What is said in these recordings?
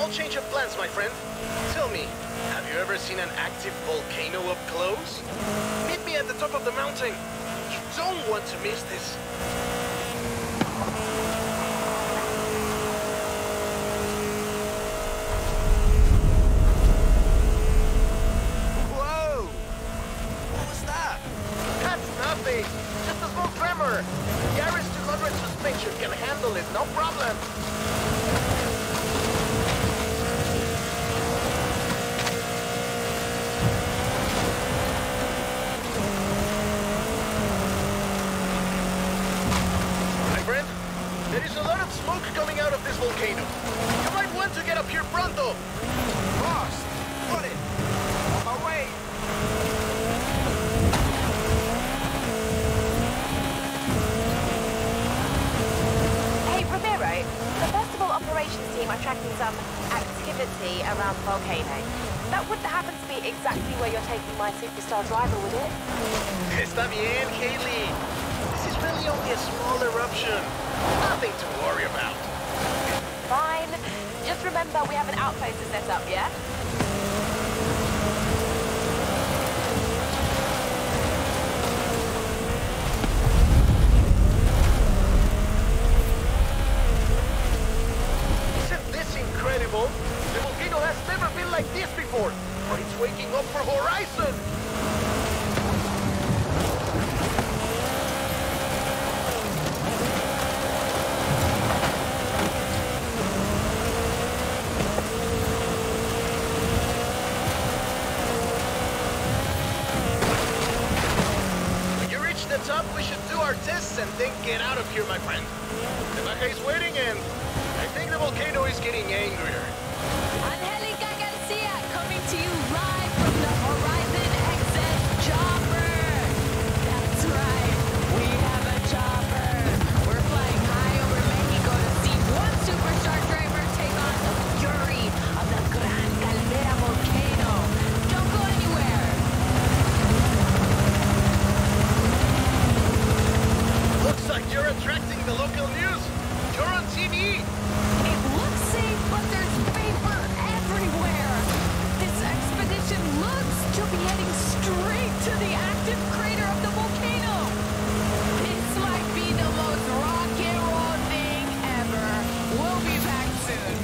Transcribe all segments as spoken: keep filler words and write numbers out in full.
change of plans, my friend. Tell me, have you ever seen an active volcano up close? Meet me at the top of the mountain. You don't want to miss this. Whoa! What was that? That's nothing. Just a small tremor. The Iris two hundred suspension can handle it, no problem. There is a lot of smoke coming out of this volcano. You might want to get up here pronto. Lost! Got it! On my way! Hey, Ramiro, the Festival Operations team are tracking some activity around the volcano. That wouldn't happen to be exactly where you're taking my superstar driver, would it? Está bien, Kaylee. This is really only a small eruption. Nothing to worry about. Fine. Just remember we have an outpost to set up, yeah? Isn't this incredible? The volcano has never been like this before, but it's waking up for Horizon. We should do our tests and then get out of here, my friend. The Baja is waiting and I think the volcano is getting angrier. Angelica Garcia coming to you live from the Horizon Access Chopper. That's right, we have a chopper. We're flying high over Mexico to see one superstar driver take on the fury of the Gran Caldera volcano. Don't go anywhere. Looks like you're attracting the local news. You're on T V. It looks safe, but there's vapor everywhere. This expedition looks to be heading straight to the active crater of the volcano. This might be the most rock and roll thing ever. We'll be back soon.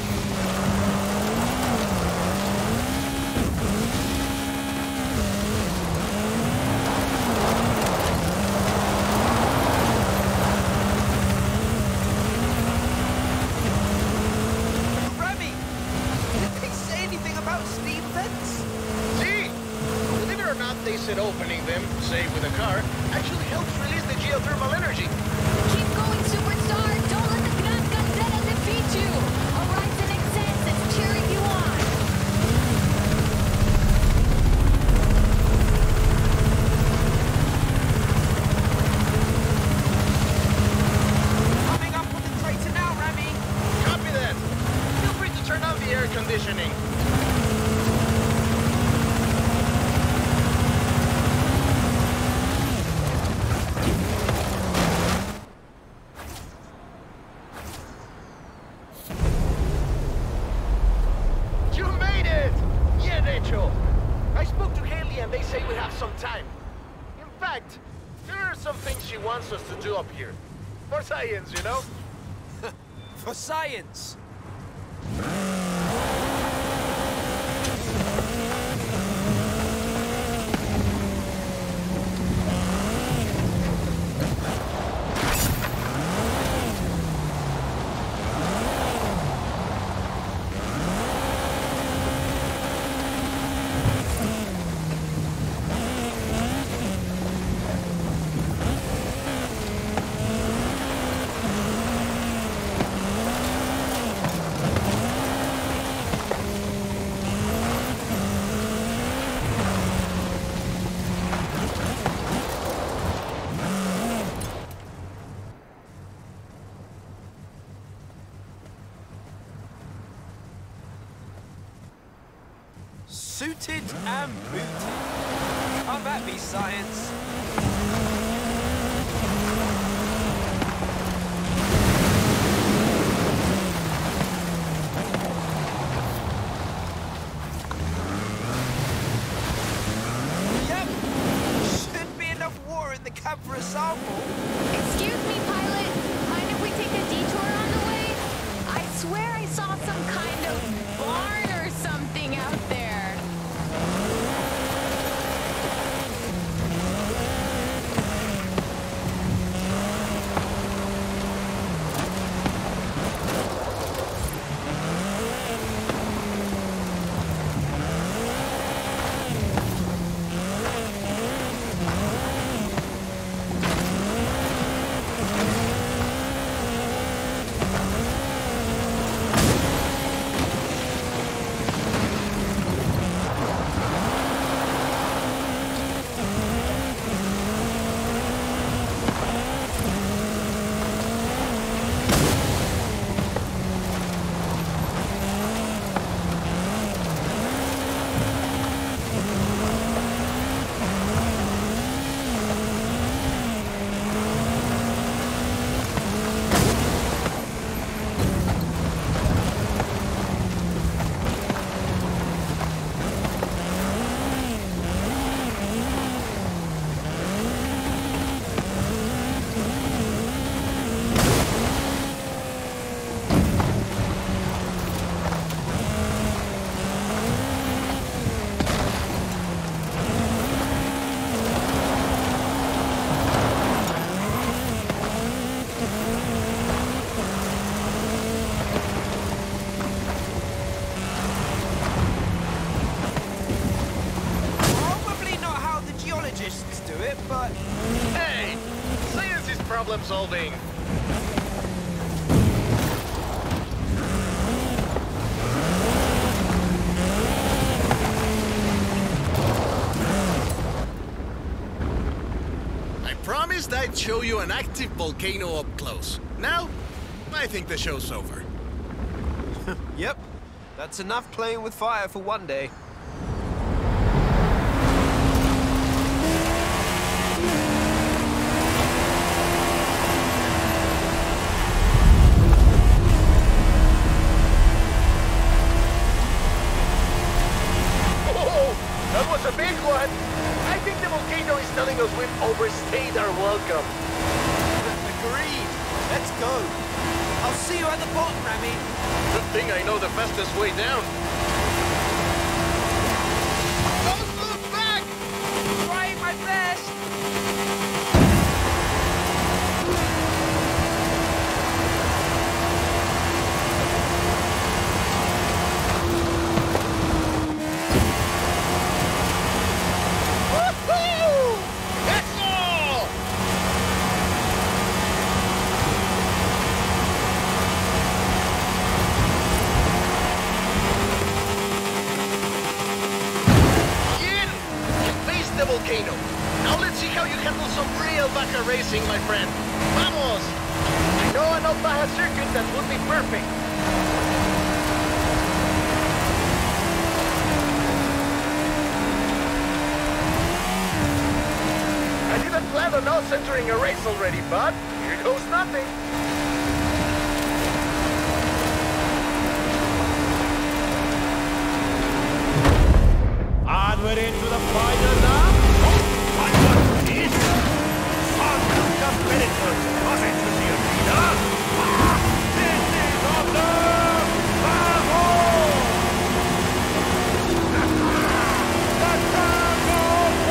They said opening them, say with a car, actually helps release the geothermal energy. Keep going, superstar! Don't let the Gran Caldera defeat you! Horizon Access is cheering you on! Coming up on the crater now, Remy! Copy that! Feel free to turn on the air conditioning. I spoke to Haley and they say we have some time. In fact, there are some things she wants us to do up here. For science, you know? For science! Suited and booted. Can't that be science? but... Hey! Science is problem solving! I promised I'd show you an active volcano up close. Now, I think the show's over. Yep, that's enough playing with fire for one day. Oh, that was a big one! I think the volcano is telling us we've overstayed our welcome. Agreed. Let's go. I'll see you at the bottom, Rami. Good thing I know the fastest way down. Don't look back! Trying my best! Woohoo! That's all! Yin! You faced the volcano. Now let's see how you handle some real Baja racing, my friend. Vamos! I know an old Baja circuit that would be perfect. I didn't plan on us entering a race already, but here goes nothing. And we're into the final lap. Oh, what was this? Some of the predators crossing to the arena. Ah, this is of the Bravo! The Tango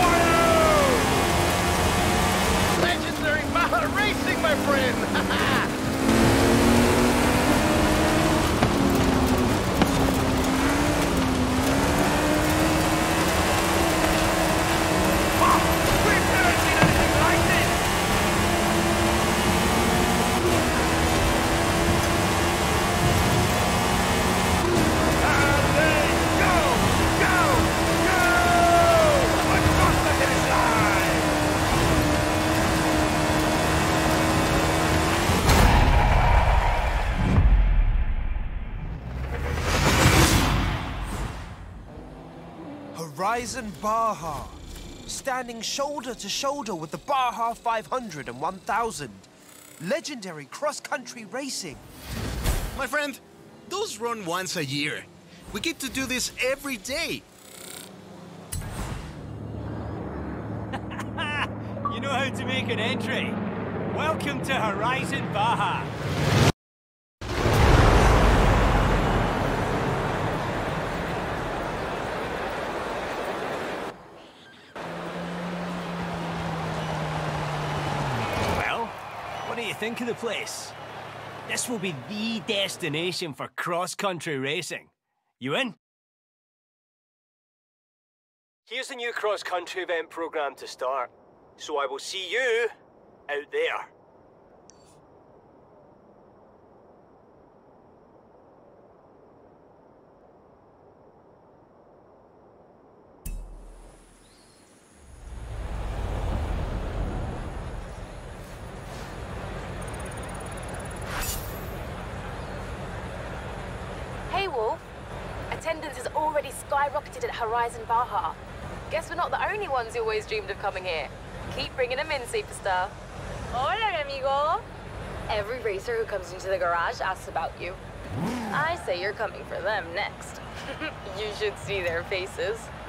Warriors! Legendary Baja racing, my friend! We've never seen anything like this! And they go! Go! Go! Across the finish line! Horizon Baja. Standing shoulder to shoulder with the Baja five hundred and one thousand. Legendary cross-country racing. My friend, those run once a year. We get to do this every day. You know how to make an entry. Welcome to Horizon Baja. Well, what do you think of the place? This will be the destination for cross-country racing. You in? Here's the new cross-country event program to start. So I will see you out there. Hey, Wolf. Attendance has already skyrocketed at Horizon Baja. Guess we're not the only ones who always dreamed of coming here. Keep bringing them in, superstar. Hola, amigo. Every racer who comes into the garage asks about you. I say you're coming for them next. You should see their faces.